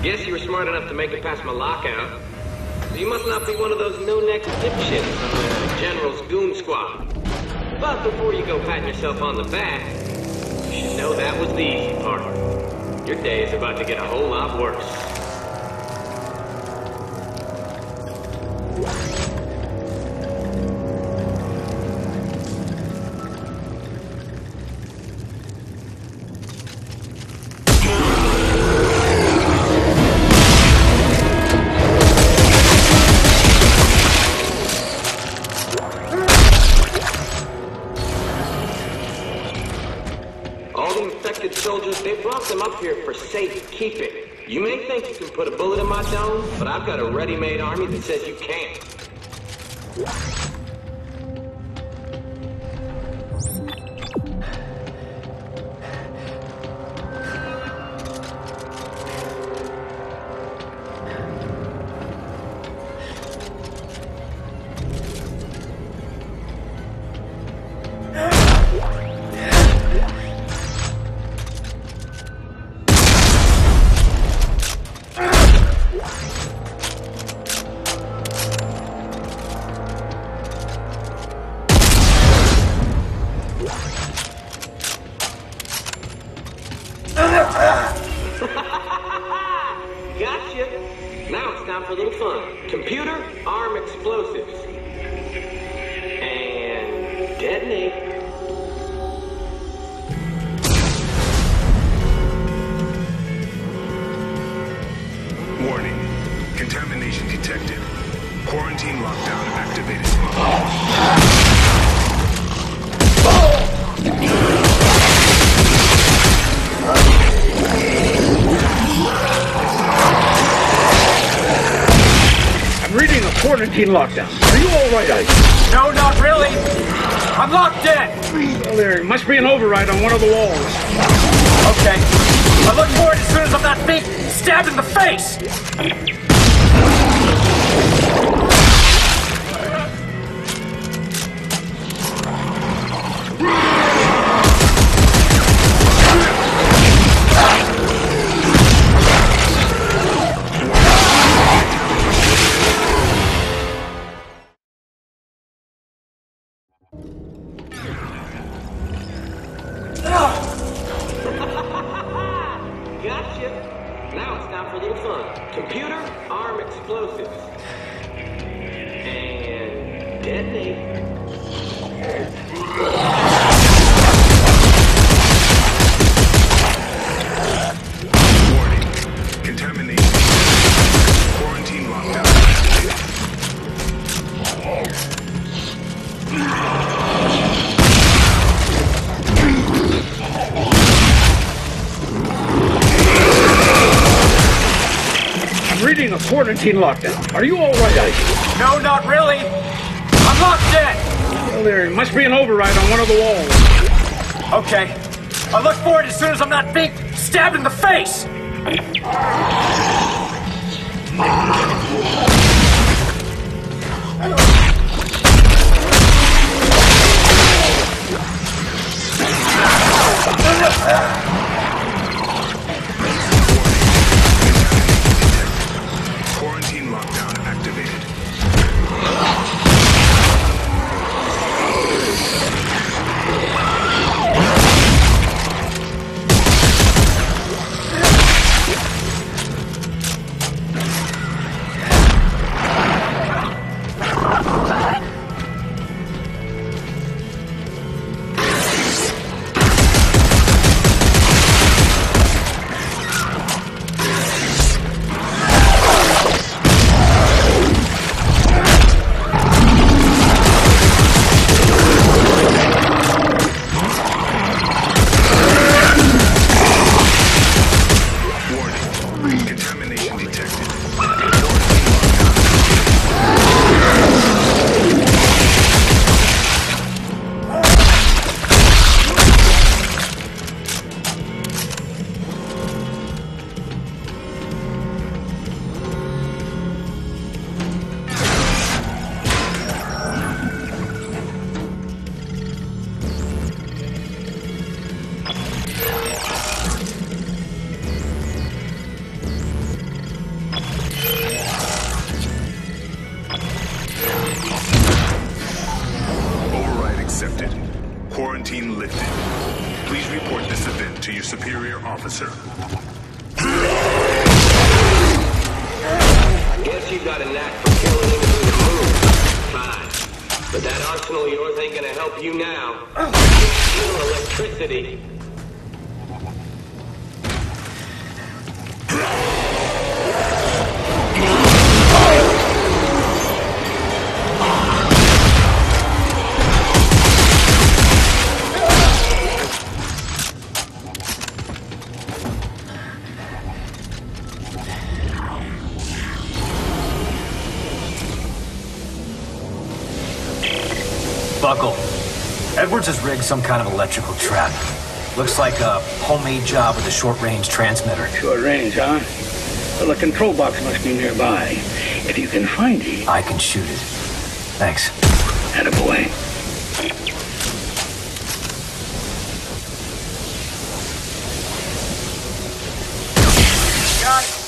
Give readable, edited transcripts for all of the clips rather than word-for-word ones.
Guess you were smart enough to make it past my lockout. So you must not be one of those no-neck dipshits on the General's goon squad. But before you go patting yourself on the back, you should know that was the easy part. Your day is about to get a whole lot worse. Soldiers, they brought them up here for safekeeping. You may think you can put a bullet in my dome, but I've got a ready-made army that says you can't. Gotcha! Now it's time for a little fun. Computer, arm explosives. And detonate. Warning. Contamination detected. Quarantine lockdown activated. I'm reading a quarantine lockdown. Are you all right, Ike? No, not really. I'm locked in. Well, there must be an override on one of the walls. Okay. I look for it as soon as I'm not being stabbed in the face. Gotcha! Now it's time for a little fun. Computer, arm explosives. And detonate. Warning. Contamination. Quarantine lockdown I'm reading a quarantine lockdown. Are you all right, Ike? No, not really. I'm locked in. Well, there must be an override on one of the walls. Okay. I look for it as soon as I'm not being stabbed in the face. Quarantine lockdown activated. Contamination detected. superior officer. I guess you got a knack for killing anything that moves. Fine. But that arsenal of yours ain't gonna help you now. Little electricity. Buckle. Edwards has rigged some kind of electrical trap. Looks like a homemade job with a short-range transmitter. Short range, huh? Well, the control box must be nearby. If you can find it... I can shoot it. Thanks. Attaboy. Got it.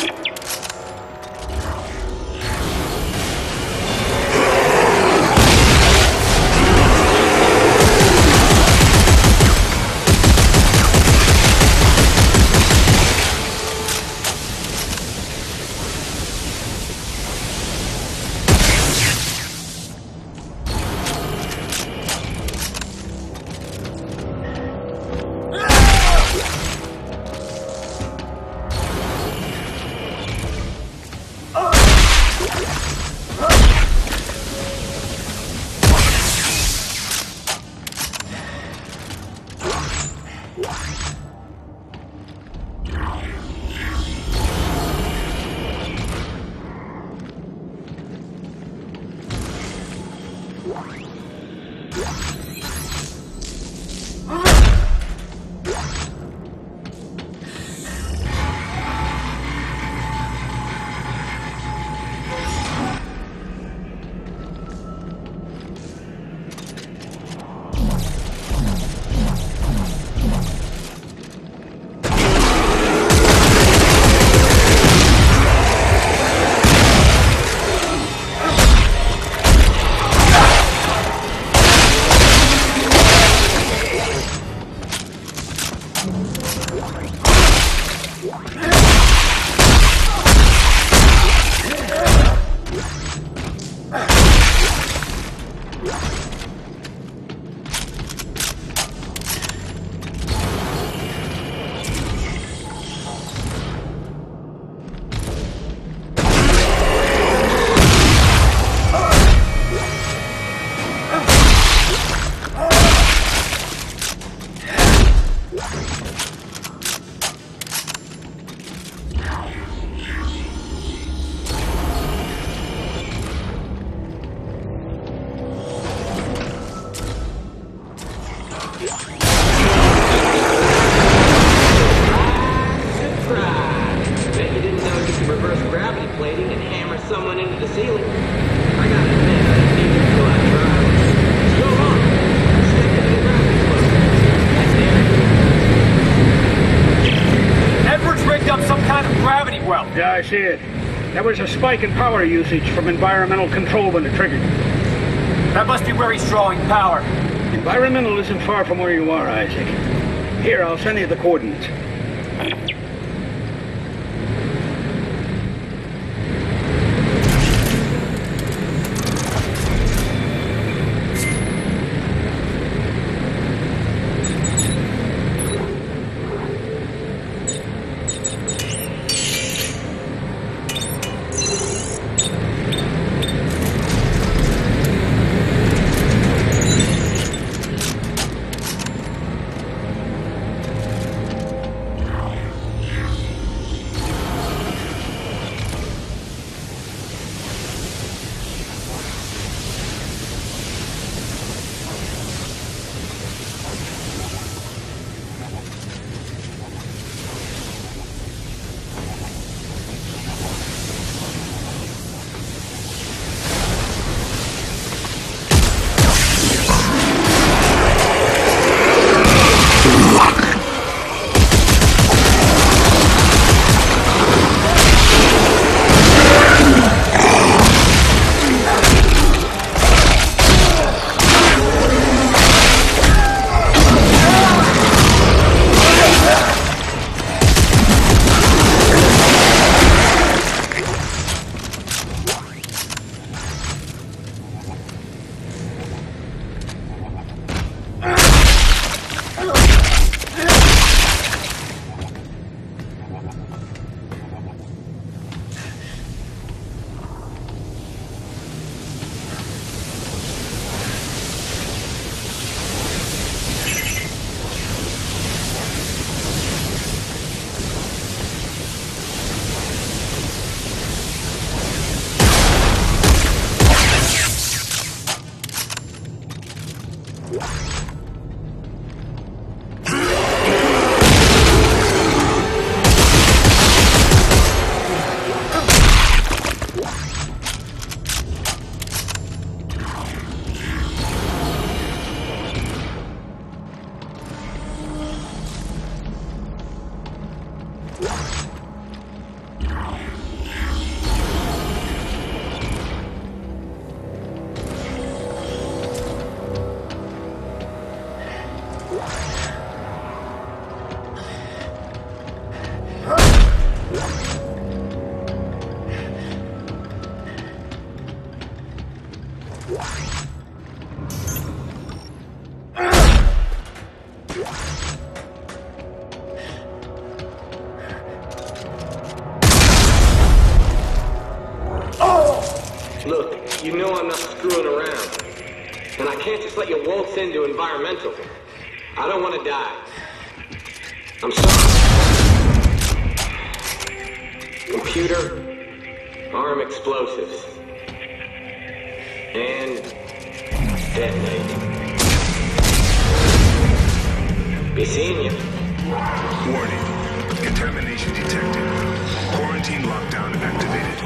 Yeah, I see it. There was a spike in power usage from environmental control when it triggered. That must be where he's drawing power. Environmental isn't far from where you are, Isaac. Here, I'll send you the coordinates. Look, you know I'm not screwing around. And I can't just let you waltz into environmental. I don't want to die. I'm sorry. Computer, arm explosives. And detonate. Be seeing you. Warning. Contamination detected. Quarantine lockdown activated.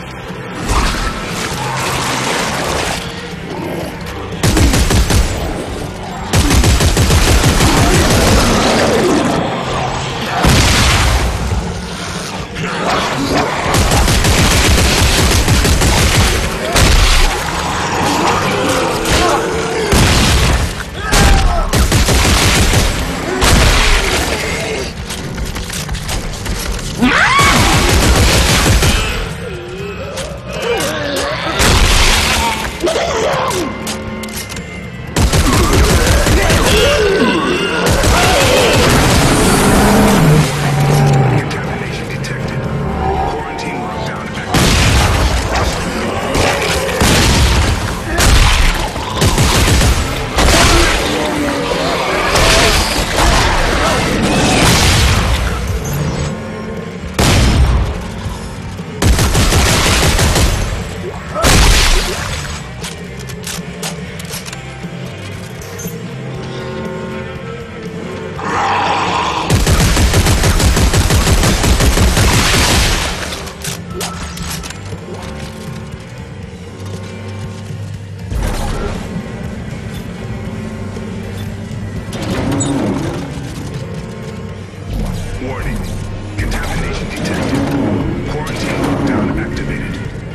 Warning. Contamination detected. Quarantine lockdown activated.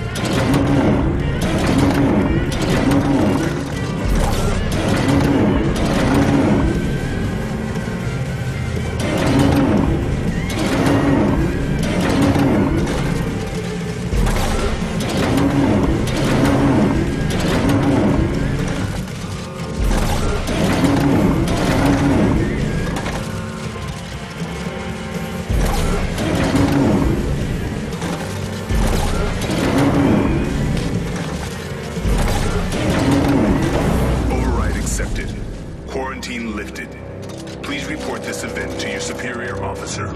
Quarantine lifted. Please report this event to your superior officer.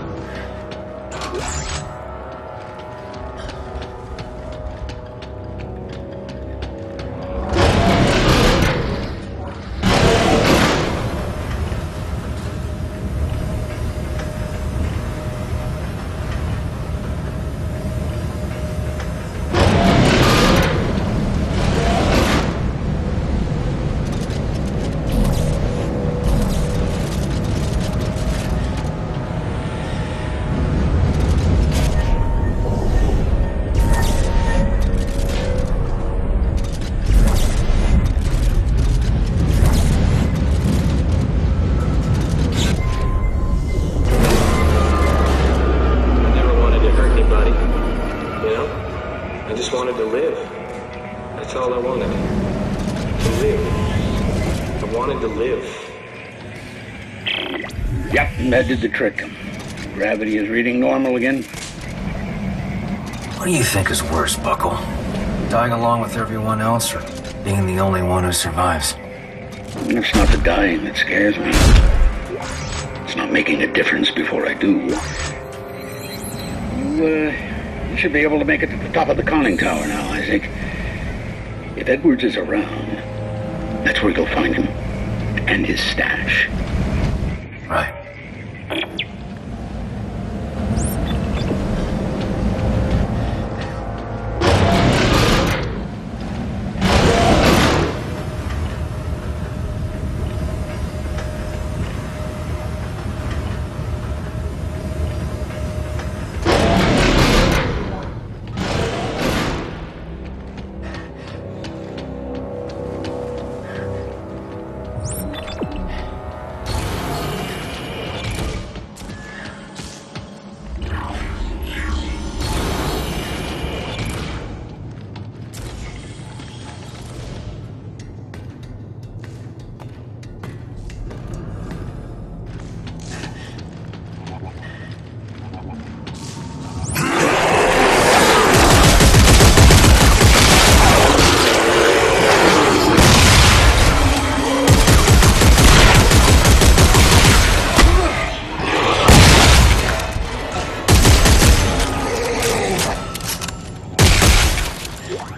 I just wanted to live. That's all I wanted. To live. I wanted to live. Yep, that did the trick. Gravity is reading normal again. What do you think is worse, Buckle? Dying along with everyone else, or being the only one who survives? It's not the dying that scares me. It's not making a difference before I do. You should be able to make it to the top of the conning tower now, Isaac. If Edwards is around, that's where you'll find him. And his stash. Right.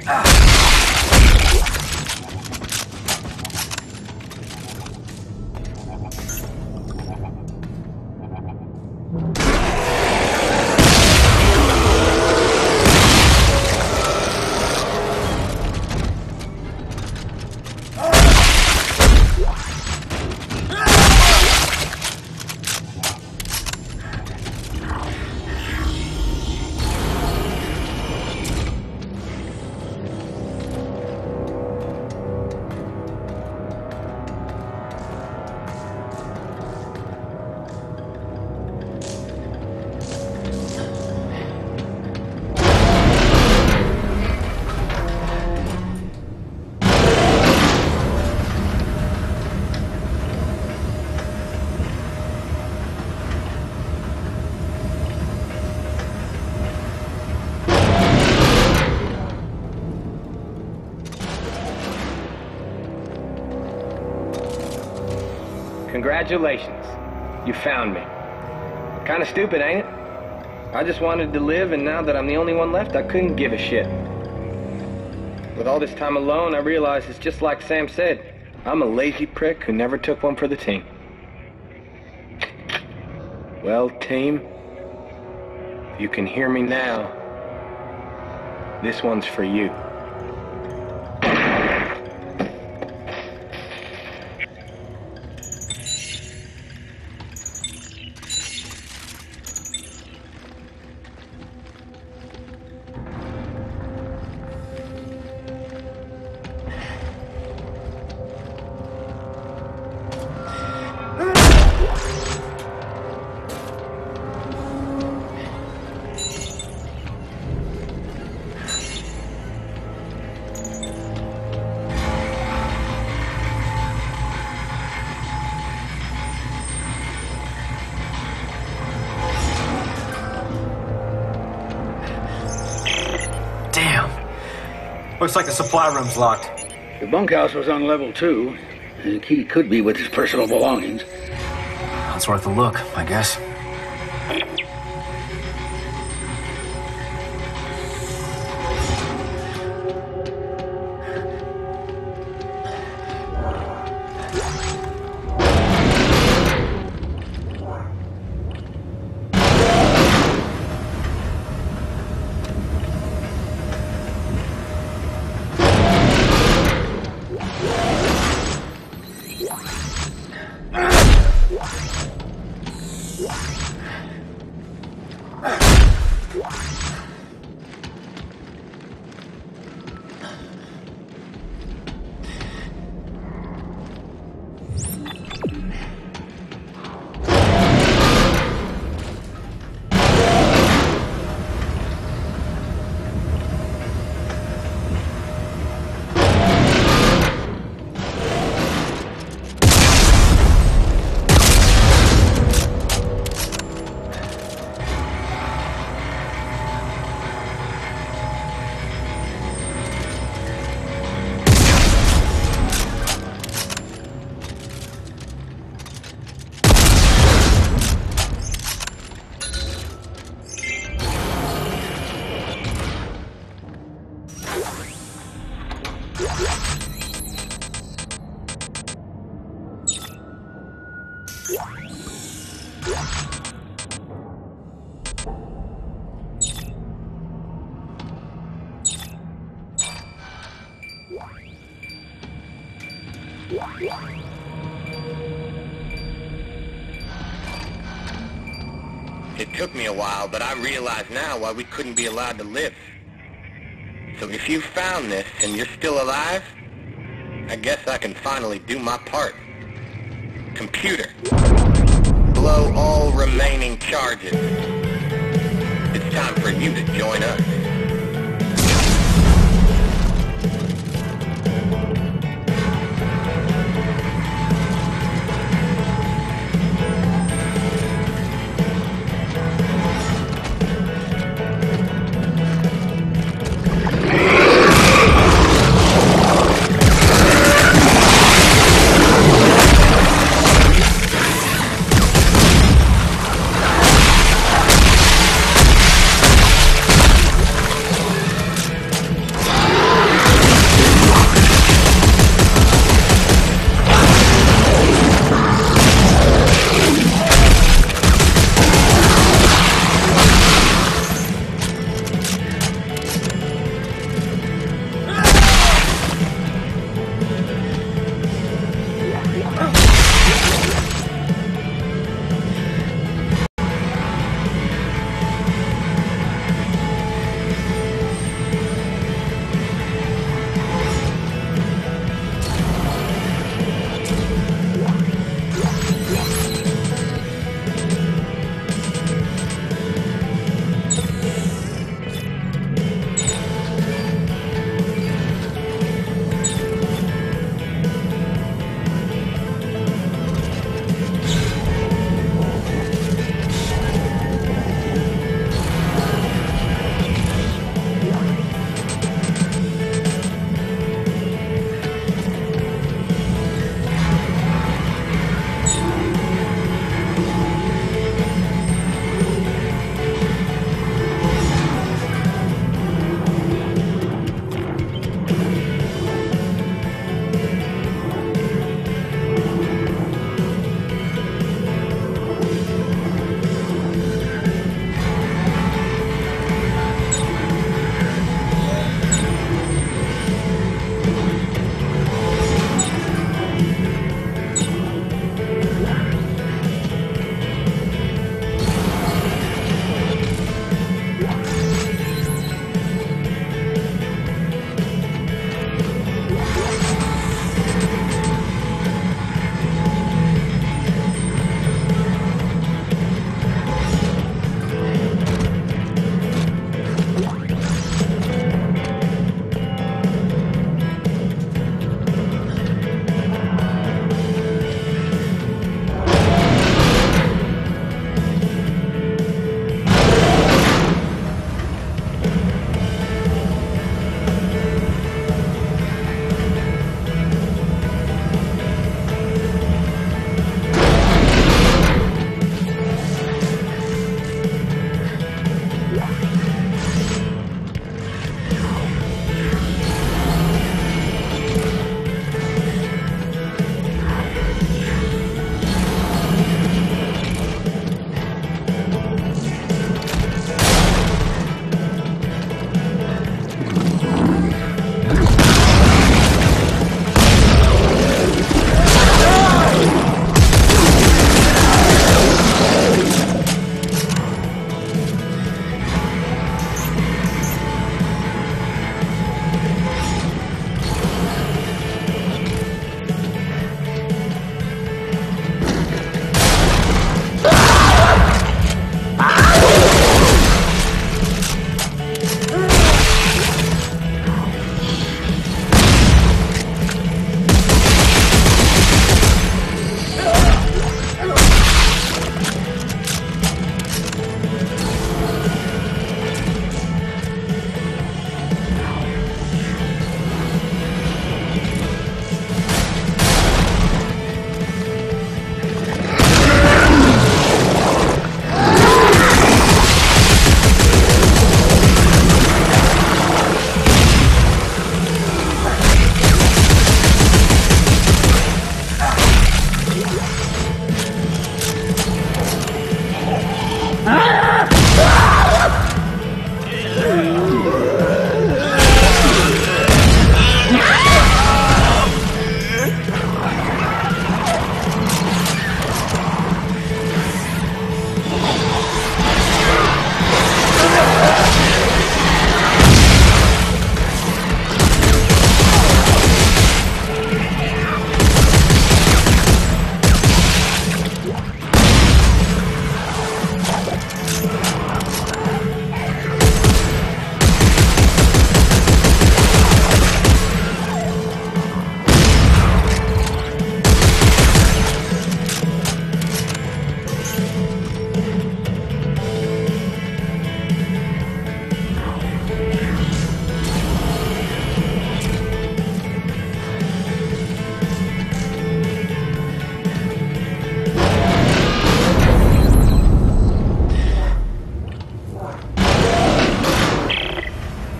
Congratulations. You found me. Kinda stupid, ain't it? I just wanted to live, and now that I'm the only one left, I couldn't give a shit. With all this time alone, I realize it's just like Sam said. I'm a lazy prick who never took one for the team. Well, team, if you can hear me now, this one's for you. Looks like the supply room's locked. The bunkhouse was on level 2. The key could be with his personal belongings. It's worth a look, I guess. It took me a while, but I realize now why we couldn't be allowed to live. So if you found this and you're still alive, I guess I can finally do my part. Computer, blow all remaining charges. It's time for you to join us.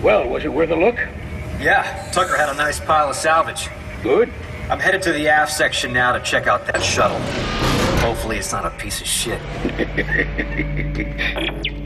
Well, was it worth a look? Yeah, Tucker had a nice pile of salvage. Good. I'm headed to the aft section now to check out that shuttle. Hopefully it's not a piece of shit.